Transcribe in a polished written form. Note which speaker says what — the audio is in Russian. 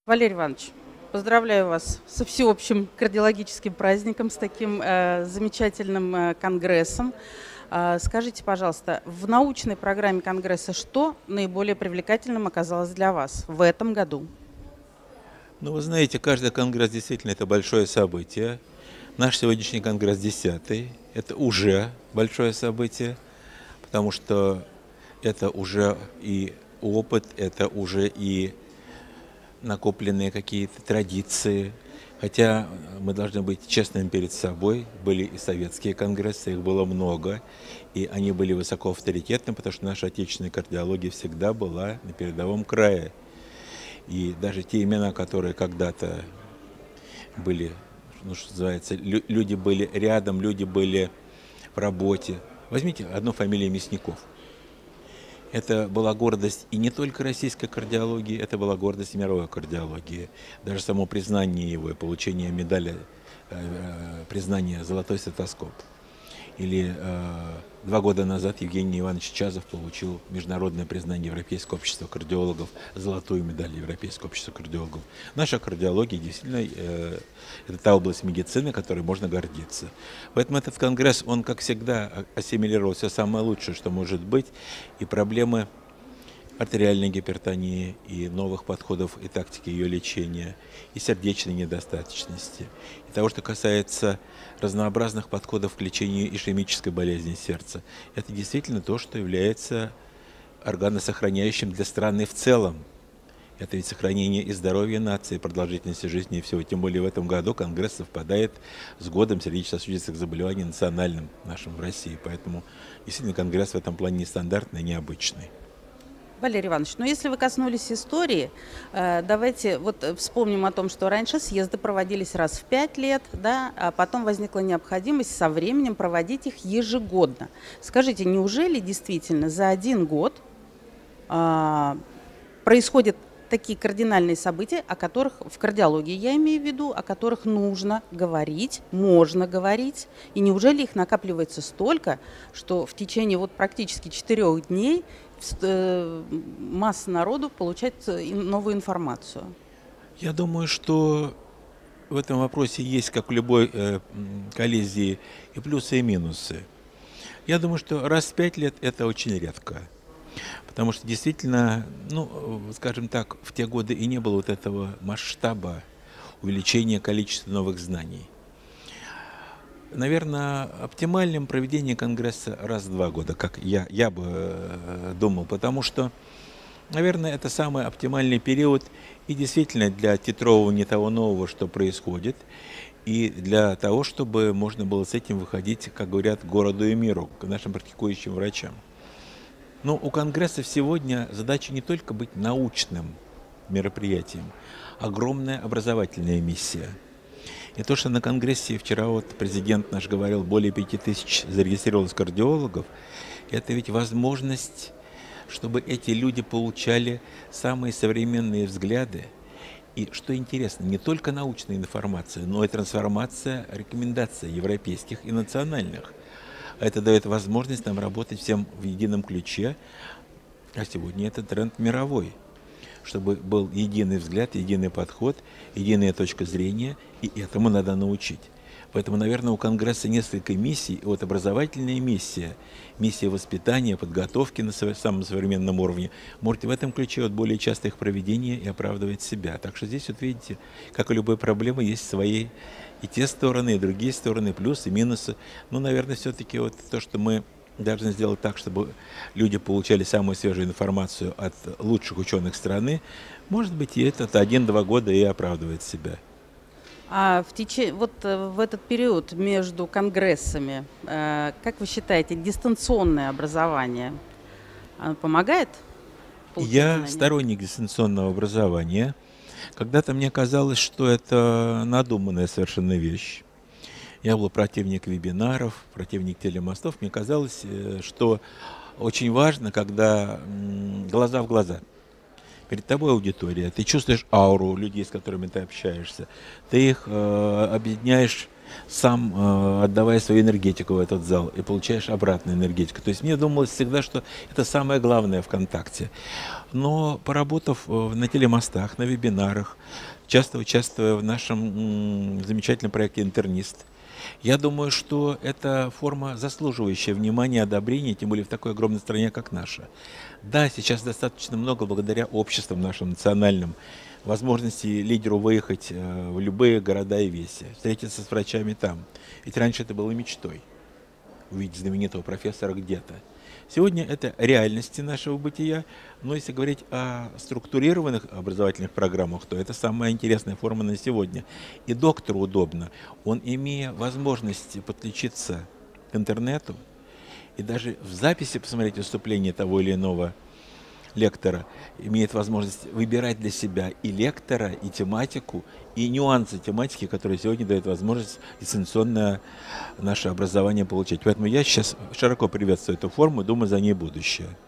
Speaker 1: Валерий Иванович, поздравляю вас со всеобщим кардиологическим праздником, с таким замечательным конгрессом. Скажите, пожалуйста, в научной программе конгресса что наиболее привлекательным оказалось для вас в этом году?
Speaker 2: Ну, вы знаете, каждый конгресс действительно это большое событие. Наш сегодняшний конгресс 10-й. Это уже большое событие, потому что это уже и опыт, это уже и накопленные какие-то традиции. Хотя мы должны быть честными перед собой. Были и советские конгрессы, их было много, и они были высоко авторитетны, потому что наша отечественная кардиология всегда была на передовом крае. И даже те имена, которые когда-то были, ну, что называется, люди были рядом, люди были в работе. Возьмите одну фамилию Мясников. Это была гордость и не только российской кардиологии, это была гордость мировой кардиологии. Даже само признание его и получение медали, признание «Золотой стетоскоп». Или 2 года назад Евгений Иванович Чазов получил международное признание Европейского общества кардиологов, золотую медаль Европейского общества кардиологов. Наша кардиология действительно это та область медицины, которой можно гордиться. Поэтому этот конгресс, он, как всегда, ассимилировал все самое лучшее, что может быть, и проблемы артериальной гипертонии, и новых подходов и тактики ее лечения, и сердечной недостаточности, и того, что касается разнообразных подходов к лечению ишемической болезни сердца. Это действительно то, что является органосохраняющим для страны в целом. Это ведь сохранение и здоровья нации, продолжительности жизни и всего. Тем более в этом году Конгресс совпадает с годом сердечно-сосудистых заболеваний национальным нашим в России. Поэтому действительно Конгресс в этом плане нестандартный, необычный.
Speaker 1: Валерий Иванович, ну если вы коснулись истории, давайте вот вспомним о том, что раньше съезды проводились раз в 5 лет, да, а потом возникла необходимость со временем проводить их ежегодно. Скажите, неужели действительно за один год происходят такие кардинальные события, о которых в кардиологии, я имею в виду, о которых нужно говорить, можно говорить, и неужели их накапливается столько, что в течение вот практически 4 дней масса народу получает новую информацию?
Speaker 2: Я думаю, что в этом вопросе есть, как в любой коллизии, и плюсы, и минусы. Я думаю, что раз в 5 лет это очень редко. Потому что действительно, ну, скажем так, в те годы и не было вот этого масштаба увеличения количества новых знаний. Наверное, оптимальным проведение Конгресса раз в 2 года, как я бы думал, потому что, наверное, это самый оптимальный период и действительно для титрования того нового, что происходит, и для того, чтобы можно было с этим выходить, как говорят, к городу и миру, к нашим практикующим врачам. Но у Конгрессов сегодня задача не только быть научным мероприятием, огромная образовательная миссия. И то, что на Конгрессе вчера вот президент наш говорил, более 5000 зарегистрировалось кардиологов, это ведь возможность, чтобы эти люди получали самые современные взгляды. И что интересно, не только научная информация, но и трансформация рекомендаций европейских и национальных. Это дает возможность нам работать всем в едином ключе, а сегодня это тренд мировой, чтобы был единый взгляд, единый подход, единая точка зрения, и этому надо научить. Поэтому, наверное, у Конгресса несколько миссий. Вот образовательная миссия, миссия воспитания, подготовки на самом современном уровне, может в этом ключе вот более часто их проведение и оправдывает себя. Так что здесь, вот видите, как и любой проблемы, есть свои и те стороны, и другие стороны, плюсы, минусы. Ну, наверное, все-таки вот то, что мы должны сделать так, чтобы люди получали самую свежую информацию от лучших ученых страны, может быть, и этот 1-2 года и оправдывает себя.
Speaker 1: А в этот период между конгрессами, как вы считаете, дистанционное образование помогает получить
Speaker 2: Я
Speaker 1: знания?
Speaker 2: сторонник дистанционного образования. Когда-то мне казалось, что это надуманная совершенно вещь. Я был противник вебинаров, противник телемостов. Мне казалось, что очень важно, когда глаза в глаза. перед тобой аудитория, ты чувствуешь ауру людей, с которыми ты общаешься, ты их объединяешь сам, отдавая свою энергетику в этот зал, и получаешь обратную энергетику. То есть мне думалось всегда, что это самое главное ВКонтакте. Но поработав на телемостах, на вебинарах, часто участвуя в нашем замечательном проекте «Интернист», я думаю, что это форма, заслуживающая внимания и одобрения, тем более в такой огромной стране, как наша. Да, сейчас достаточно много, благодаря обществам нашим национальным, возможности лидеру выехать в любые города и веси, встретиться с врачами там. Ведь раньше это было мечтой, увидеть знаменитого профессора где-то. Сегодня это реальности нашего бытия, но если говорить о структурированных образовательных программах, то это самая интересная форма на сегодня. И доктору удобно, он, имея возможность подключиться к интернету и даже в записи посмотреть выступление того или иного лектора, имеет возможность выбирать для себя и лектора, и тематику, и нюансы тематики, которые сегодня дают возможность дистанционное наше образование получать. Поэтому я сейчас широко приветствую эту форму, думаю, за ней будущее.